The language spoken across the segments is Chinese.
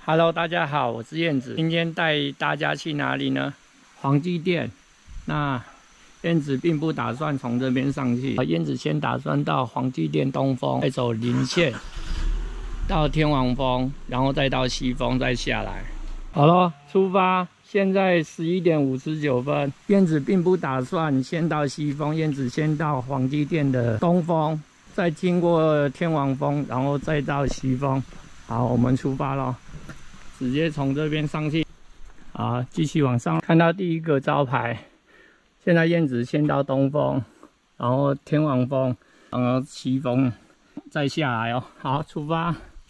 Hello， 大家好，我是燕子。今天带大家去哪里呢？黄鸡店。那燕子并不打算从这边上去，燕子先打算到黄鸡店东峰，再走林线到天王峰，然后再到西峰，再下来。好了，出发。现在11点59分，燕子并不打算先到西峰，燕子先到黄鸡店的东峰，再经过天王峰，然后再到西峰。好，我们出发咯。直接从这边上去，好，继续往上，看到第一个招牌。现在燕子先到东峰，然后天王峰，然后西峰，再下来哦。好，出发。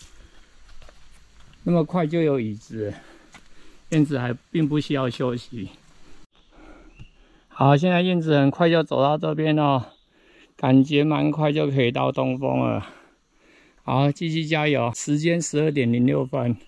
那么快就有椅子，燕子还并不需要休息。好，现在燕子很快就走到这边哦，感觉蛮快就可以到东峰了。好，继续加油。时间12点06分。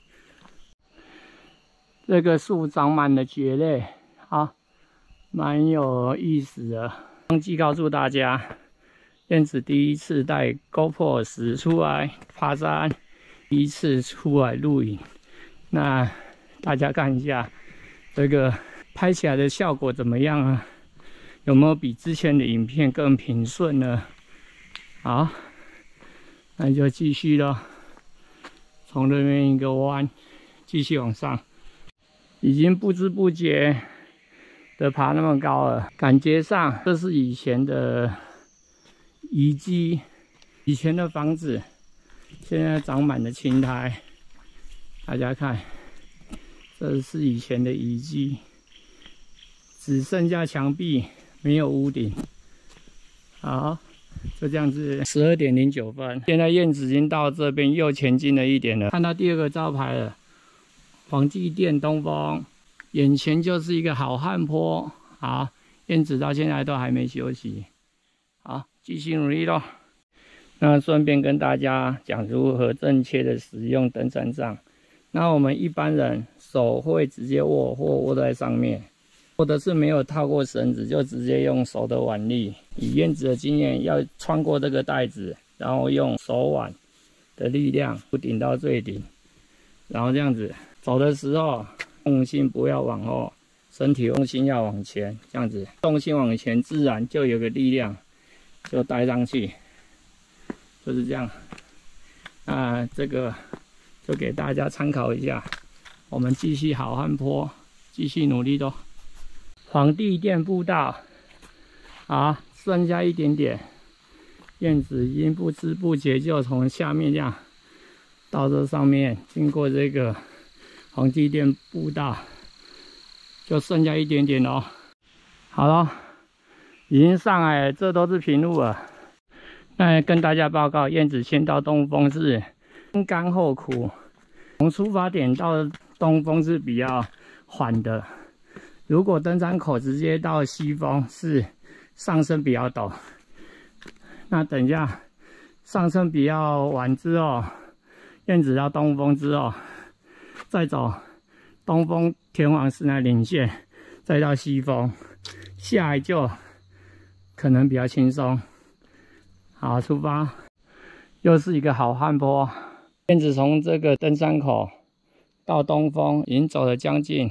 这个树长满了蕨类，好，蛮有意思的。忘记告诉大家，燕子第一次带 GoPro 10出来爬山，第一次出来录影。那大家看一下，这个拍起来的效果怎么样啊？有没有比之前的影片更平顺呢？好，那就继续了。从这边一个弯，继续往上。已经不知不觉的爬那么高了，感觉上这是以前的遗迹，以前的房子，现在长满了青苔。大家看，这是以前的遗迹，只剩下墙壁，没有屋顶。好，就这样子，12点09分，现在燕子已经到这边又前进了一点了，看到第二个招牌了。黄鸡店东峰，眼前就是一个好汉坡。好，燕子到现在都还没休息。好，继续努力咯。那顺便跟大家讲如何正确的使用登山杖。那我们一般人手会直接握或握在上面，或者是没有套过绳子，就直接用手的腕力。以燕子的经验，要穿过这个带子，然后用手腕的力量顶到最顶，然后这样子。走的时候，重心不要往后，身体重心要往前，这样子，重心往前，自然就有个力量，就带上去，就是这样。那这个就给大家参考一下。我们继续好汉坡，继续努力咯。黄鸡店步道，好，剩下一点点，燕子已经不知不觉就从下面这样到这上面，经过这个黄鸡店步道，就剩下一点点咯。好了，已经上来了，这都是平路了。那跟大家报告，燕子先到东峰是先甘后苦，从出发点到东峰是比较缓的。如果登山口直接到西峰是上升比较陡。那等一下上升比较晚之后，燕子到东峰之后，再走东峰天王寺那林线，再到西峰，下来就可能比较轻松。好，出发，又是一个好汉坡。燕子从这个登山口到东峰已经走了将近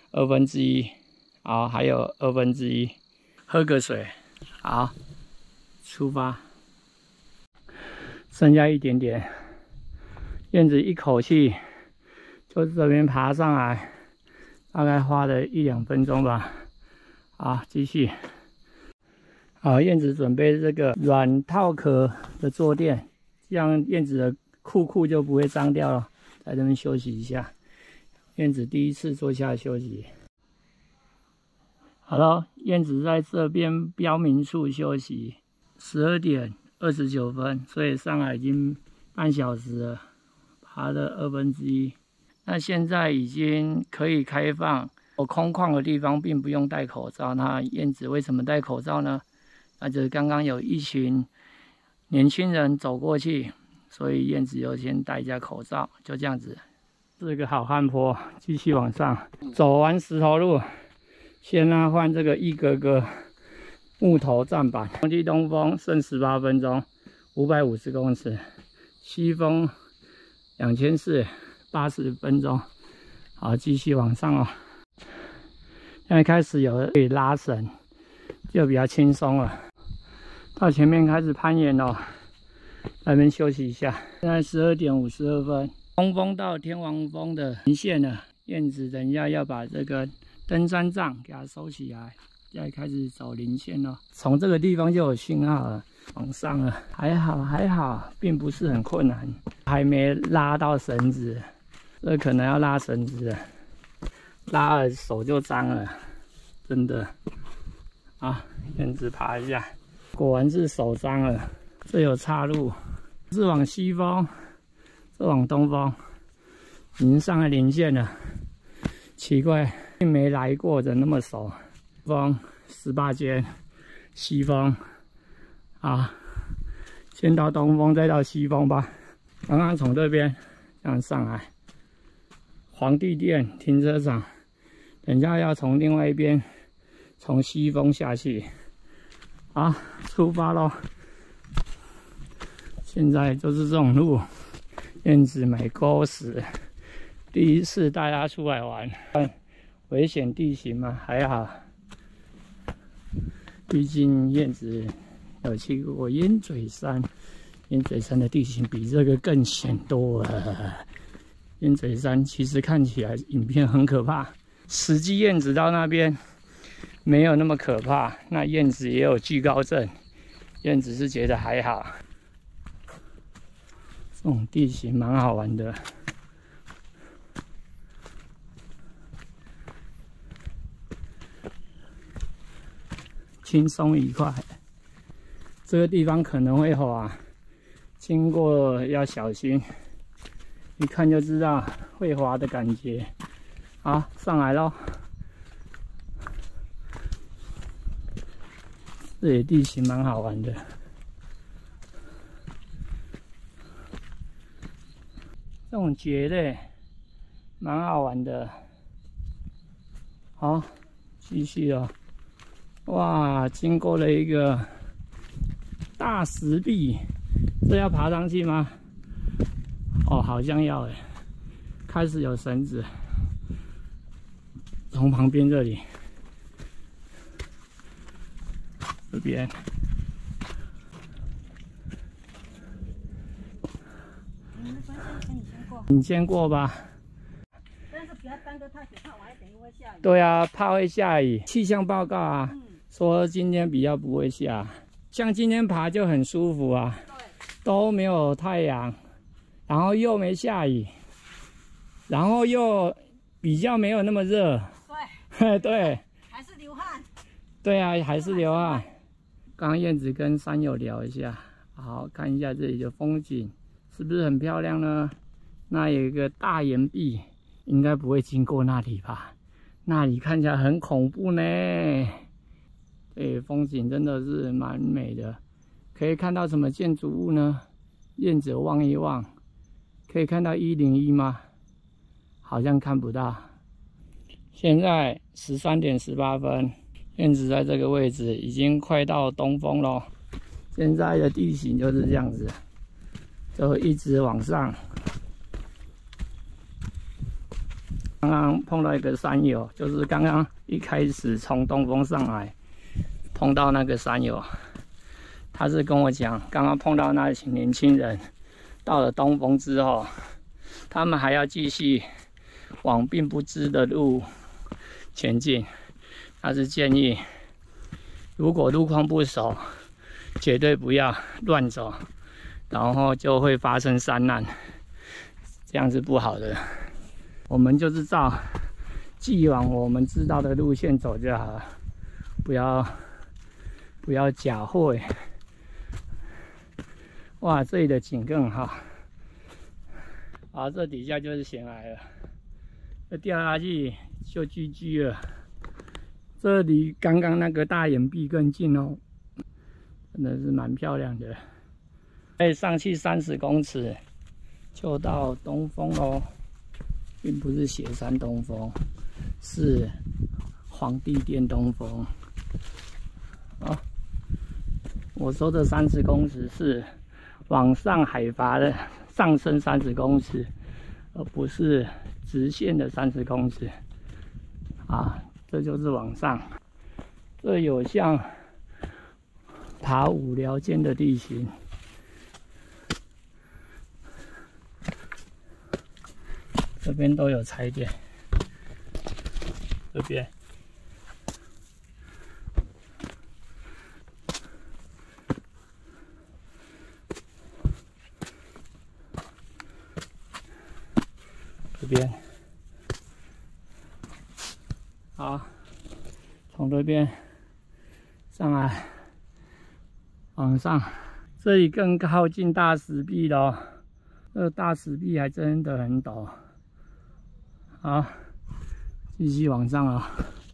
1/2，好，还有1/2，喝个水。好，出发，剩下一点点。燕子一口气就这边爬上来，大概花了1、2分钟吧。好，继续。好，燕子准备这个软套壳的坐垫，这样燕子的裤就不会脏掉了。在这边休息一下，燕子第一次坐下休息。好了，燕子在这边标明处休息。12点29分，所以上来已经半小时了，爬了1/2。那现在已经可以开放，空旷的地方并不用戴口罩。那燕子为什么戴口罩呢？那就是刚刚有一群年轻人走过去，所以燕子就先戴一下口罩，就这样子。是个好汉坡，继续往上，走完石头路，先换这个一格格木头站板。黄鸡东峰剩18分钟，550公尺，西峰2400 80分钟。好，继续往上哦。现在开始有可以拉绳，就比较轻松了。到前面开始攀岩哦，在那边休息一下。现在12点52分，东峰到天王峰的零线了。燕子等一下要把这个登山杖给它收起来，再开始走零线了。从这个地方就有信号了，往上了，还好，并不是很困难，还没拉到绳子。这可能要拉绳子了，拉了手就脏了，真的。啊，燕子爬一下，果然是手脏了。这有岔路，是往西峰，这往东峰，已经上了零线了。奇怪，并没来过的那么熟。峰18间，西峰啊，先到东峰，再到西峰吧。刚刚从这边这样上来。皇帝殿停车场，等一下要从另外一边，从西峰下去。好，出发咯！现在就是这种路，燕子美沟石，第一次带它出来玩，危险地形嘛，还好。毕竟燕子有去过烟嘴山，烟嘴山的地形比这个更险多了。燕嘴山其实看起来影片很可怕，实际燕子到那边没有那么可怕。那燕子也有惧高症，燕子是觉得还好。这种地形蛮好玩的，轻松愉快。这个地方可能会滑，经过要小心。一看就知道会滑的感觉。好，上来咯。这里地形蛮好玩的，这种蕨类蛮好玩的。好，继续哦。哇，经过了一个大石壁，这要爬上去吗？哦，好像要诶，开始有绳子，从旁边这里，这边，你先过吧。 但是不要单个太久，怕晚一点又会下雨。 对啊，怕会下雨。气象报告啊，说今天比较不会下，像今天爬就很舒服啊，都没有太阳。然后又没下雨，然后又比较没有那么热。对，对， 还是流汗。 对啊，还是流汗。刚刚燕子跟山友聊一下，好看一下这里的风景，是不是很漂亮呢？那有一个大岩壁，应该不会经过那里吧？那里看起来很恐怖呢。对，风景真的是蛮美的。可以看到什么建筑物呢？燕子望一望。可以看到101吗？好像看不到。现在13点18分，燕子在这个位置已经快到东峰了。现在的地形就是这样子，就一直往上。刚刚碰到一个山友，就是刚刚一开始从东峰上来碰到那个山友，他是跟我讲，刚刚碰到那群年轻人。到了东峰之后，他们还要继续往并不知的路前进。他是建议，如果路况不熟，绝对不要乱走，然后就会发生山难，这样是不好的。我们就是照既往我们知道的路线走就好了，不要假会。哇，这里的景更好。好，这底下就是悬崖了，这掉下去就 GG 了。这离刚刚那个大岩壁更近哦，真的是蛮漂亮的。可以上去30公尺就到东峰哦，并不是雪山东峰，是皇帝殿东峰。好，我说的30公尺是往上海拔的上升30公尺， 而不是直线的30公尺。啊，这就是往上，这有像爬五寮间的地形。这边都有踩点，这边。这边，好，从这边上来，往上，这里更靠近大石壁了哦。这个大石壁还真的很陡。好，继续往上啊。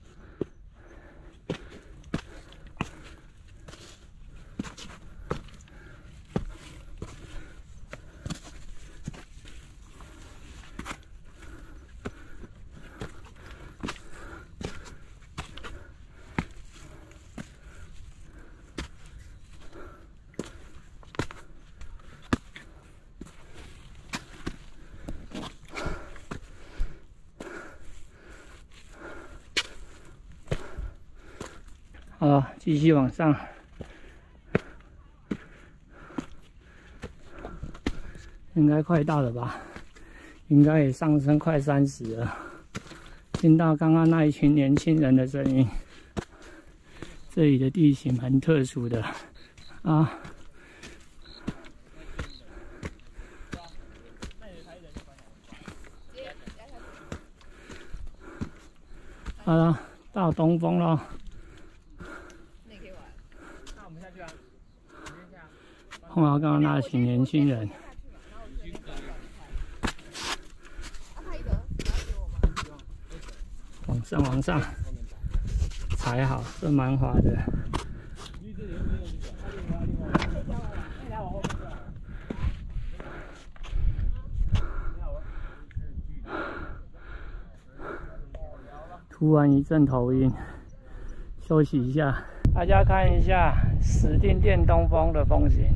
好，继续往上，应该快到了吧？应该也上升快30了。听到刚刚那一群年轻人的声音，这里的地形很特殊的啊。好了，到东峰了。碰到刚刚那群年轻人，往上，踩好，这蛮滑的。突然一阵头晕，休息一下。大家看一下石碇殿东峰的风景。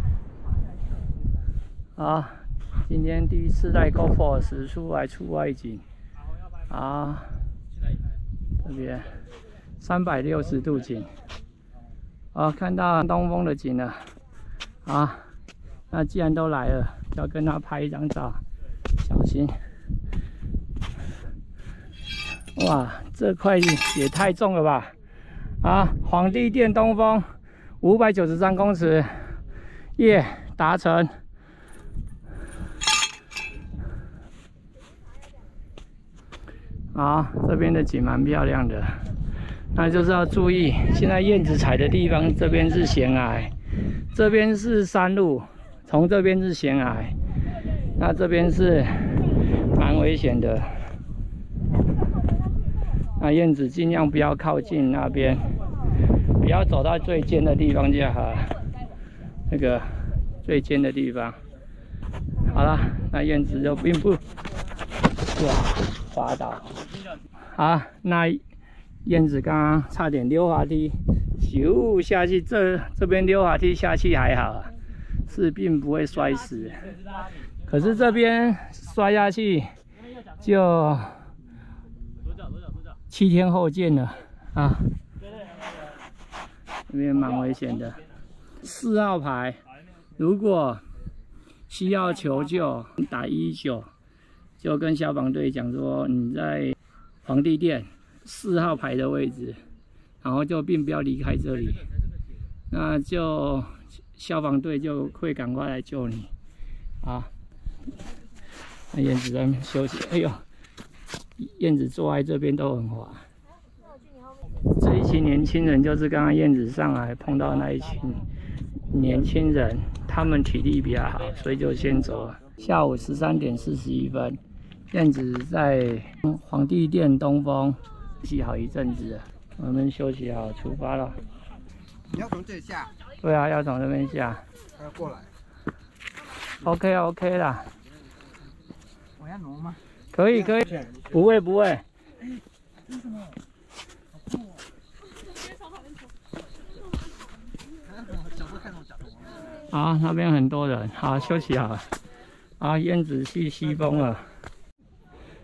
好，今天第一次带 GoPro 10出来出外景。啊，这边360度景。好，看到东峰的景了。啊，那既然都来了，要跟他拍一张照，小心。哇，这块也太重了吧！啊，皇帝殿东峰593公尺，耶，达成。好，这边的景蛮漂亮的，那就是要注意，现在燕子踩的地方，这边是悬崖，这边是山路，从这边是悬崖，那这边是蛮危险的。那燕子尽量不要靠近那边，不要走到最尖的地方就好了。那个最尖的地方，好了，那燕子就并不滑倒。好，那燕子刚刚差点溜滑梯，咻下去，这边溜滑梯下去还好啊，是并不会摔死。可是这边摔下去就7天后见了啊！这边蛮危险的。4号牌，如果需要求救，打119，就跟消防队讲说你在皇帝殿4号牌的位置，然后就并不要离开这里，那就消防队就会赶快来救你啊。那燕子在那边休息，哎呦，燕子坐在这边都很滑。这一群年轻人就是刚刚燕子上来碰到那一群年轻人，他们体力比较好，所以就先走了。下午13点41分，燕子在皇帝殿东峰休息好一阵子了，我们休息好出发了。 你要从这里下？ 对啊，要从这边下。 要过来。 OK 啦。 我要挪吗？ 可以，不会。 这是什么？ 好，那边很多人，好休息好了。啊，燕子去西峰了。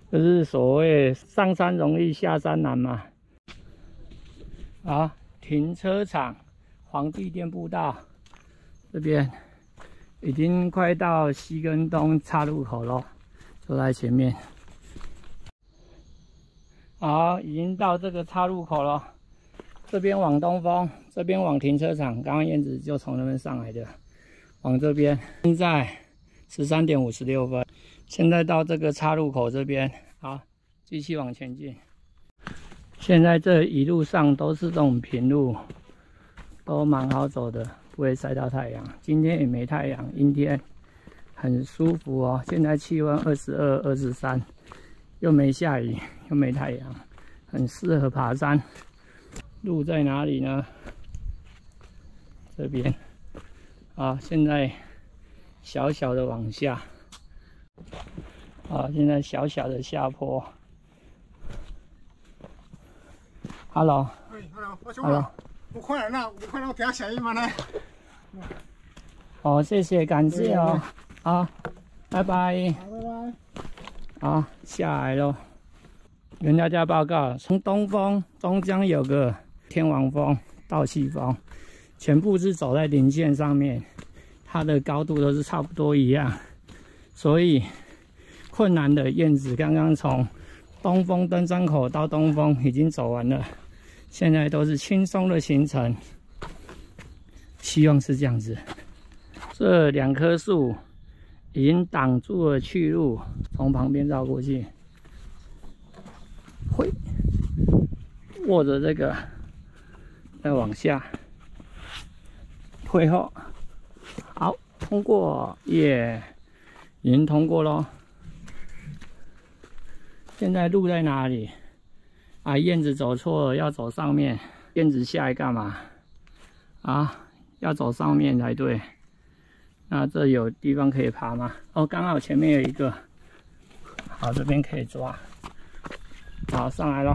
就是所谓上山容易下山难嘛。好，停车场皇帝殿步道这边已经快到西根东岔路口了，就在前面。好，已经到这个岔路口了。这边往东风，这边往停车场。刚刚燕子就从那边上来的，往这边。现在13点56分，现在到这个岔路口这边。好，继续往前进。现在这一路上都是这种平路，都蛮好走的，不会晒到太阳。今天也没太阳，阴天，很舒服哦。现在气温22、23，又没下雨，又没太阳，很适合爬山。路在哪里呢？这边。啊，现在小小的往下。啊，现在小小的下坡。Hello。 Hello， 我兄弟， 我看人啦，我看到听声音嘛呢。 哦，谢谢，感谢哦。好，拜拜。 好，拜拜。 好，下来咯。跟大家报告，从东风中江有个天王峰、道气峰，全部是走在零线上面，它的高度都是差不多一样，所以困难的燕子刚刚从东风登山口到东风已经走完了，现在都是轻松的行程，希望是这样子。这2棵树已经挡住了去路，从旁边绕过去，会握着这个，再往下，退后，好，通过，耶，已经通过咯。现在路在哪里？啊，燕子走错了，要走上面。燕子下来干嘛？啊，要走上面才对。那这有地方可以爬吗？哦，刚好前面有一个。好，这边可以抓。好，上来咯。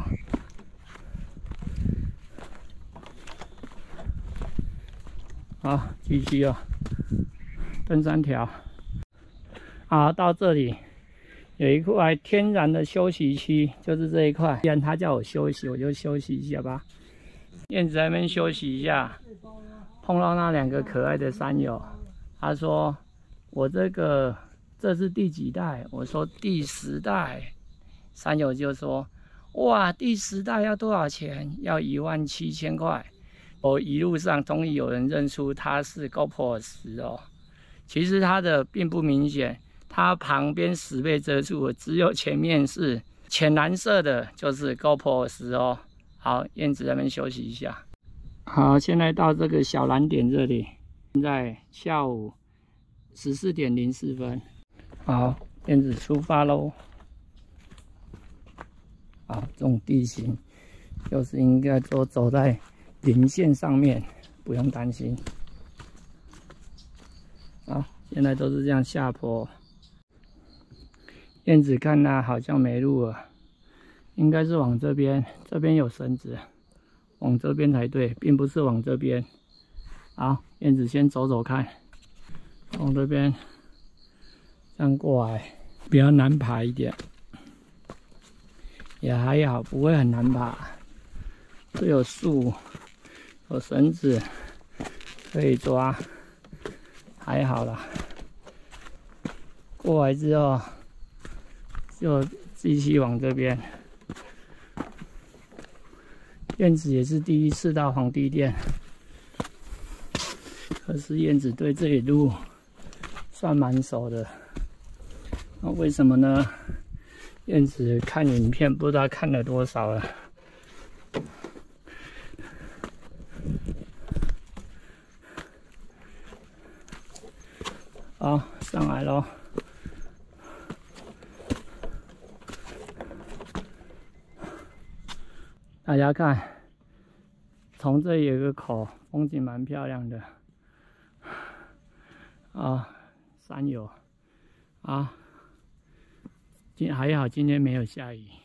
好，继续哦。登山条。好，到这里。有一块天然的休息区，就是这一块。既然他叫我休息，我就休息一下吧。燕子在那边休息一下，碰到那2个可爱的山友，他说：“我这是第几代？”我说：“第10代。”山友就说：“哇，第10代要多少钱？要17000块。”我一路上终于有人认出它是 GoPro 10哦。其实它的并不明显。它旁边10倍遮住，只有前面是浅蓝色的，就是 GoPro 10哦。好，燕子在那边休息一下。好，现在到这个小蓝点这里，现在下午14点04分。好，燕子出发喽。好，这种地形就是应该都走在零线上面，不用担心。好，现在都是这样下坡。燕子看它好像没路了，应该是往这边，这边有绳子，往这边才对，并不是往这边。好，燕子先走走看，从这边这样过来，比较难爬一点，也还好，不会很难爬。这有树，有绳子可以抓，还好啦。过来之后。就继续往这边。燕子也是第一次到皇帝殿，可是燕子对这里路算蛮熟的。那为什么呢？燕子看影片不知道看了多少了。好，上来咯。大家看，从这里有个口，风景蛮漂亮的。啊，山友，啊，还好今天没有下雨。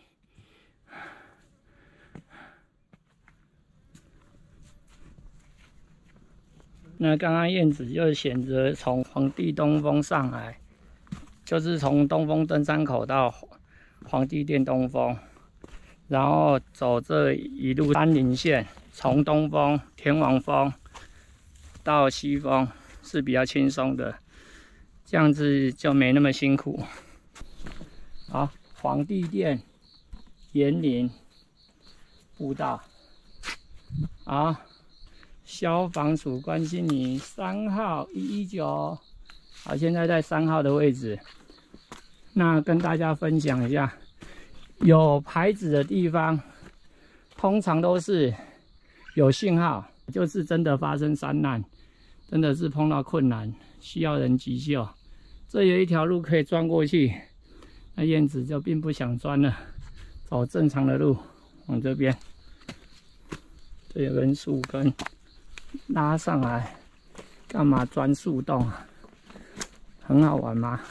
那刚刚燕子就选择从皇帝东峰上来，就是从东峰登山口到皇帝殿东峰，然后走这一路山林线，从东峰、天王峰到西峰是比较轻松的，这样子就没那么辛苦。好，皇帝殿岩林步道，好，消防署关心你3号119，好，现在在3号的位置。那跟大家分享一下，有牌子的地方，通常都是有信号，就是真的发生山难，真的是碰到困难，需要人急救。这有一条路可以钻过去，那燕子就并不想钻了，走正常的路往这边。这有根树根拉上来，干嘛钻树洞啊？很好玩吗？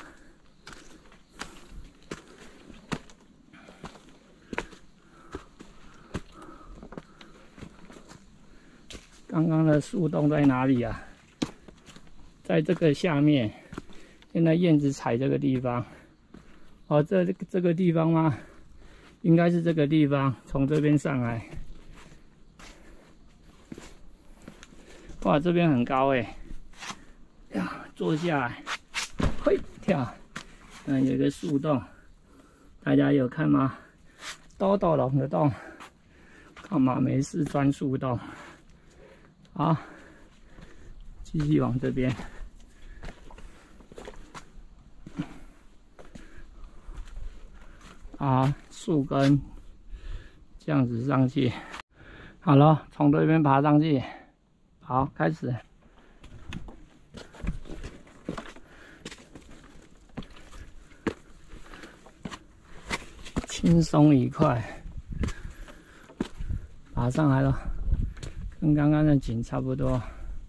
刚刚的树洞在哪里啊？在这个下面。现在燕子踩这个地方。哦，这个地方吗？应该是这个地方，从这边上来。哇，这边很高哎！呀，坐下来，嘿，跳。有一个树洞，大家有看吗？豆豆龙的洞，干嘛没事钻树洞？好，继续往这边。啊，树根这样子上去，好了，从这边爬上去。好，开始。轻松愉快，爬上来了，跟刚刚的景差不多。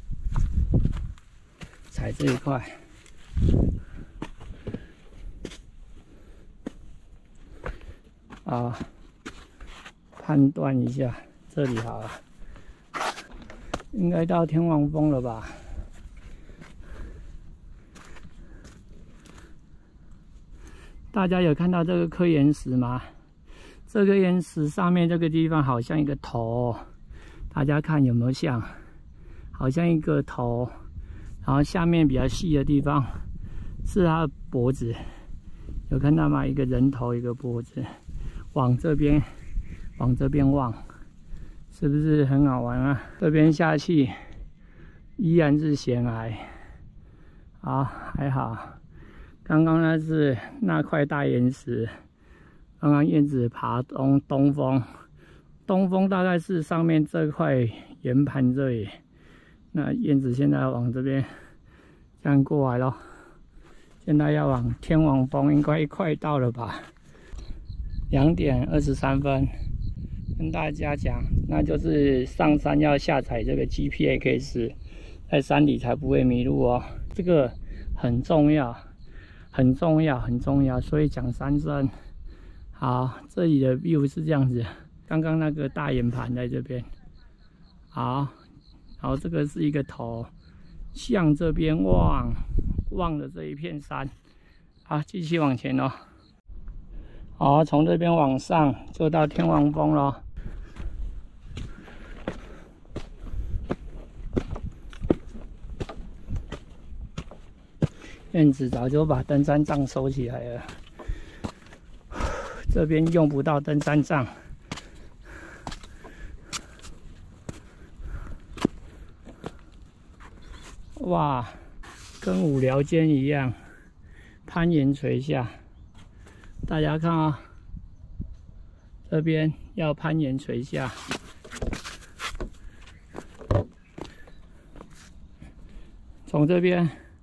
踩这一块，啊，判断一下，这里好了，应该到天王峰了吧？大家有看到这个颗岩石吗？这个岩石上面这个地方好像一个头，大家看有没有像？好像一个头，然后下面比较细的地方是它的脖子，有看到吗？一个人头，一个脖子，往这边望，是不是很好玩啊？这边下去依然是悬崖，好，还好。刚刚那块大岩石，刚刚燕子爬东峰，东峰大概是上面这块圆盘这里。那燕子现在往这边这样过来咯，现在要往天王峰，应该快到了吧？2点23分，跟大家讲，那就是上山要下载这个 GPX， 在山里才不会迷路哦。这个很重要。很重要，所以讲3声。好，这里的 view 是这样子，刚刚那个大圆盘在这边。好，然后这个是一个头，向这边望着这一片山。好，继续往前咯。好，从这边往上就到天王峰咯。燕子早就把登山杖收起来了，这边用不到登山杖。哇，跟五寮间一样，攀岩垂下。大家看啊，这边要攀岩垂下。从这边。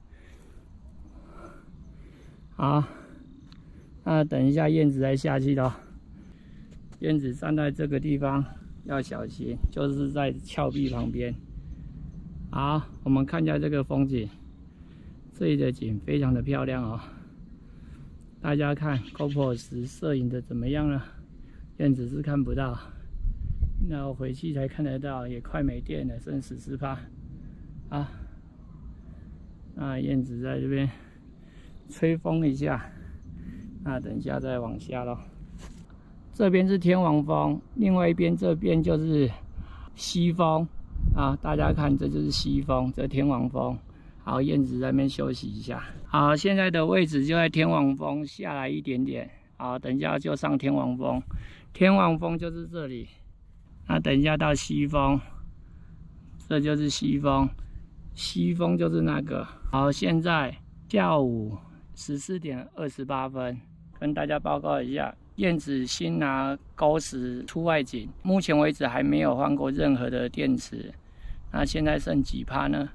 好，那等一下燕子再下去咯。燕子站在这个地方要小心，就是在峭壁旁边。好，我们看一下这个风景，这里的景非常的漂亮哦。大家看 GoPro 10摄影的怎么样了？燕子是看不到，那我回去才看得到，也快没电了，剩14%。啊，那燕子在这边吹风一下， 那等一下再往下咯。这边是天王峰，另外一边这边就是西峰啊。大家看，这就是西峰，这天王峰。好，燕子在那边休息一下。好，现在的位置就在天王峰下来一点点。好，等一下就上天王峰。天王峰就是这里。那等一下到西峰，这就是西峰。西峰就是那个。好，现在下午14点28分，跟大家报告一下，燕子新拿沟石出外景，目前为止还没有换过任何的电池。那现在剩几趴呢？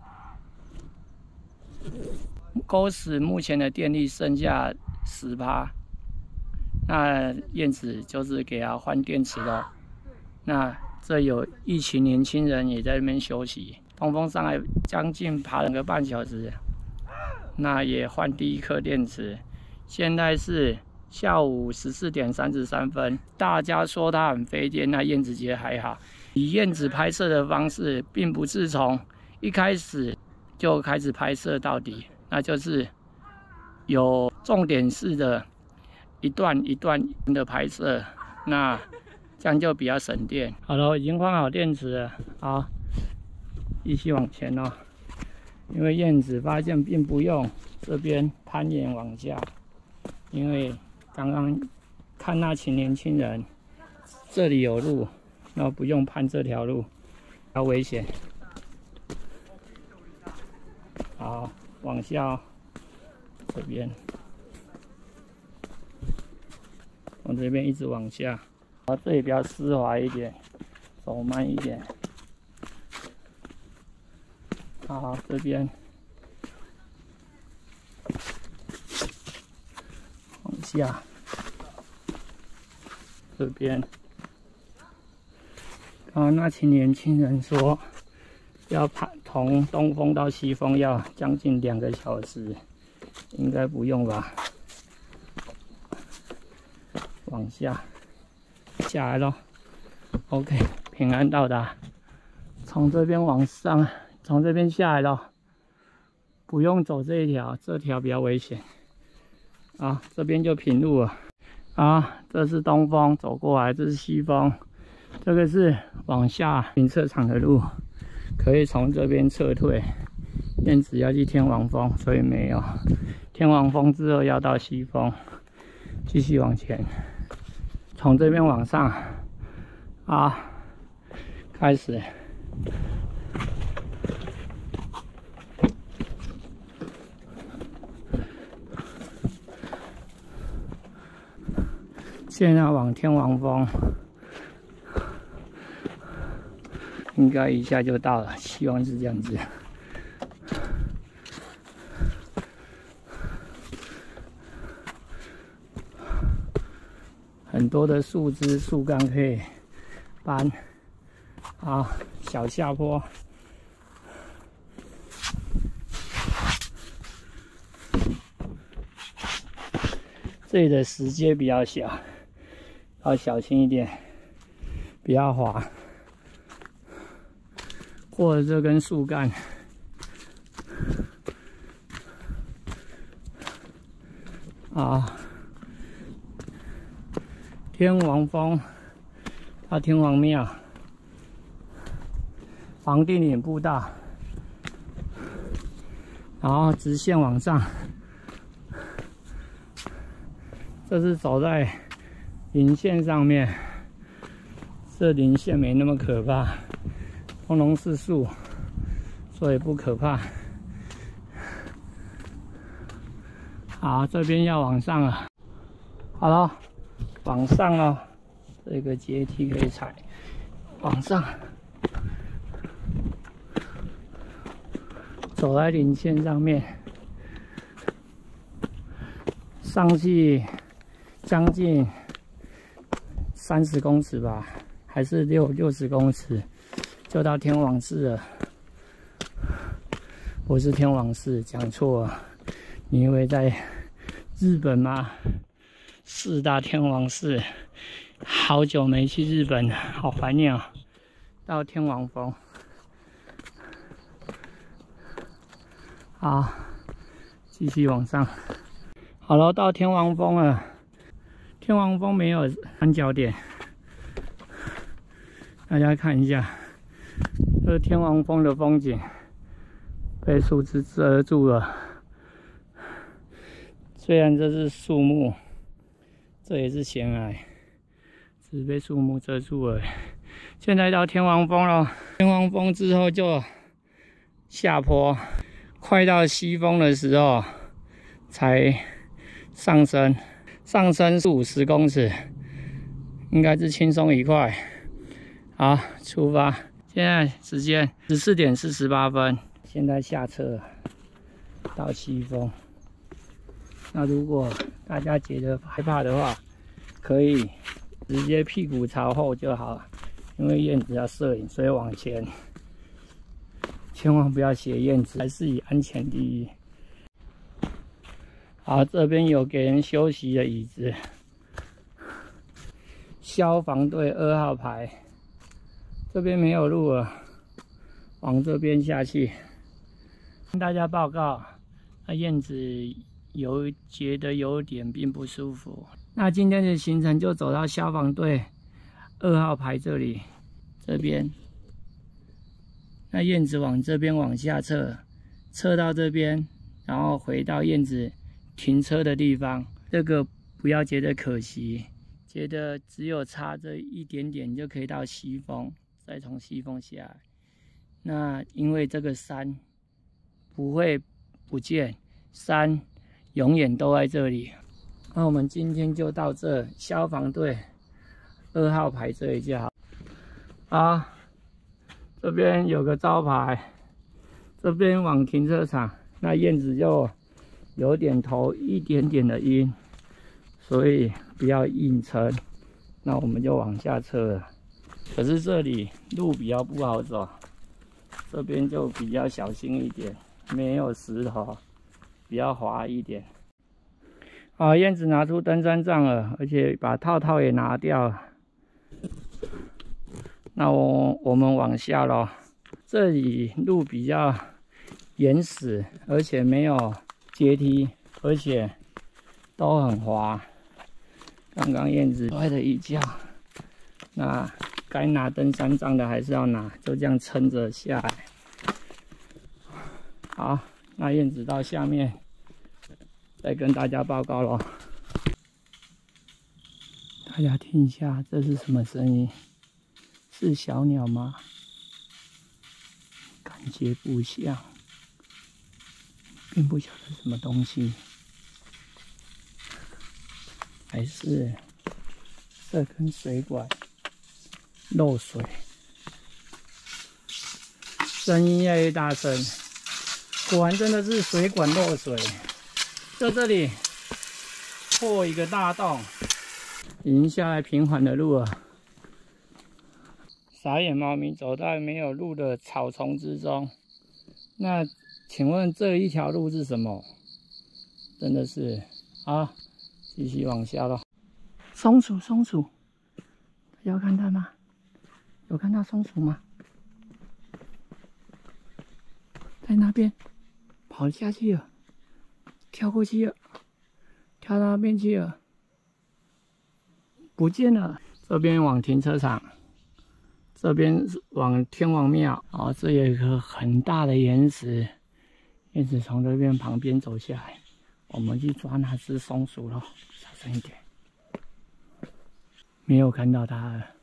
沟石目前的电力剩下10%，那燕子就是给它换电池咯。那这有一群年轻人也在那边休息，通风上来将近爬2个半小时，那也换第一颗电池。现在是下午14点33分，大家说它很费电，那燕子觉得还好。以燕子拍摄的方式，并不是从一开始就开始拍摄到底，那就是有重点式的一段一段的拍摄，那这样就比较省电。好了，已经换好电池了，好，继续往前哦。因为燕子发现并不用这边攀岩往下，因为刚刚看那群年轻人，这里有路，那不用攀这条路，比较危险。好，往下哦，这边，从这边一直往下。好，这里比较湿滑一点，走慢一点。好，这边往下，这边。刚刚那群年轻人说，要从东峰到西峰要将近2个小时，应该不用吧？往下来咯 ，OK， 平安到达。从这边往上，从这边下来咯，不用走这一条，这条比较危险。啊，这边就平路了。啊，这是东峰，走过来，这是西峰。这个是往下停车场的路，可以从这边撤退。燕子要去天王峰，所以没有。天王峰之后要到西峰，继续往前，从这边往上，啊，开始。现在往天王峰。应该一下就到了，希望是这样子。很多的树枝、树干可以搬。啊，小下坡。这里的石阶比较小，要小心一点，不要滑。过了这根树干，啊，天王峰到天王庙，房地岭步道，然后直线往上。这是走在林线上面，这林线没那么可怕。通通是树，所以不可怕。好，这边要往上了。好了，往上了，这个阶梯可以踩，往上，走在林线上面，上去将近30公尺吧，还是60公尺。就到天王寺了，不是天王寺，讲错了。你以为在日本吗？4大天王寺，好久没去日本了，好怀念哦。到天王峰，好，继续往上。 好了，到天王峰了。天王峰没有三角点，大家看一下，这是天王峰的风景，被树枝遮住了。虽然这是树木，这也是悬崖，只是被树木遮住了。现在到天王峰了，天王峰之后就下坡，快到西峰的时候才上升，上升是50公尺，应该是轻松一块。好，出发。现在时间14点48分，现在下车到西峰。那如果大家觉得害怕的话，可以直接屁股朝后就好了，因为燕子要摄影，所以往前。千万不要学燕子，还是以安全第一。好，这边有给人休息的椅子。消防队2号牌，这边没有路了，往这边下去。跟大家报告，那燕子觉得有点并不舒服。那今天的行程就走到消防队2号牌这里，这边。那燕子往这边往下撤，撤到这边，然后回到燕子停车的地方。这个不要觉得可惜，觉得只有差这一点点就可以到西峰，再从西峰下来。那因为这个山不会不见，山永远都在这里。那我们今天就到这消防队2号牌这里就好。好，这边有个招牌，这边往停车场。那燕子就有点头一点点的晕，所以不要硬撑。那我们就往下撤了。可是这里路比较不好走，这边就比较小心一点，没有石头，比较滑一点。好，燕子拿出登山杖了，而且把套套也拿掉了。那我们往下咯。这里路比较原始，而且没有阶梯，而且都很滑。刚刚燕子摔了一跤，那该拿登山杖的还是要拿，就这样撑着下来。好，那燕子到下面再跟大家报告咯。大家听一下，这是什么声音？是小鸟吗？感觉不像，并不晓得什么东西，还是这根水管漏水，声音越来越大声。果然真的是水管漏水，在这里破一个大洞，已经下来平缓的路了。傻眼猫咪走在没有路的草丛之中，那请问这一条路是什么？真的是啊，继续往下咯。松鼠，松鼠，大家有看到吗？有看到松鼠吗？在那边，跑下去了，跳过去了，跳到那边去了，不见了。这边往停车场。这边往天王庙，哦，这有一个很大的岩石，燕子从这边旁边走下来，我们去抓那只松鼠咯，小声一点，没有看到它了。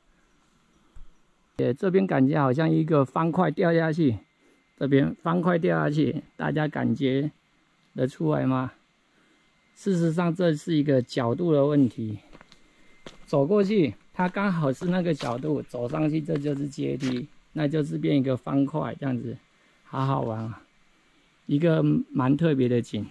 这边感觉好像一个方块掉下去，这边方块掉下去，大家感觉得出来吗？事实上，这是一个角度的问题，走过去。它刚好是那个角度，走上去这就是阶梯，那就是变一个方块这样子，好好玩啊！一个蛮特别的景。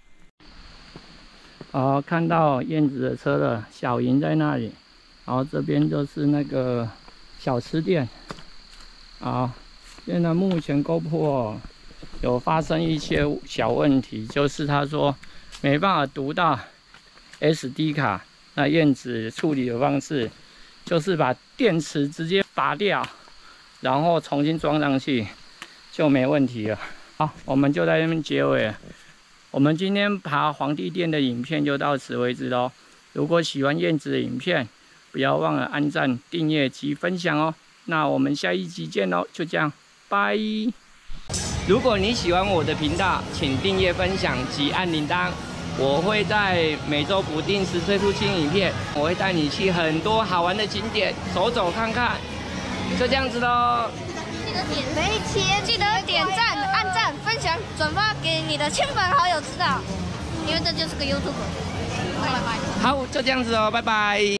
好，看到燕子的车了，小营在那里，然后这边就是那个小吃店。好，现在目前 GoPro 有发生一些小问题，就是他说没办法读到 SD 卡，那燕子处理的方式。就是把电池直接拔掉，然后重新装上去，就没问题了。好，我们就在这边结尾了。 我们今天爬皇帝殿的影片就到此为止喽。如果喜欢燕子的影片，不要忘了按赞、订阅及分享哦。那我们下一集见喽，就这样，拜。如果你喜欢我的频道，请订阅、分享及按铃铛。我会在每周不定时推出新影片，我会带你去很多好玩的景点走走看看，就这样子喽。 记得点赞、按赞、分享、转发给你的亲朋好友知道，因为这就是个 YouTube。拜拜。 好，就这样子哦，拜拜。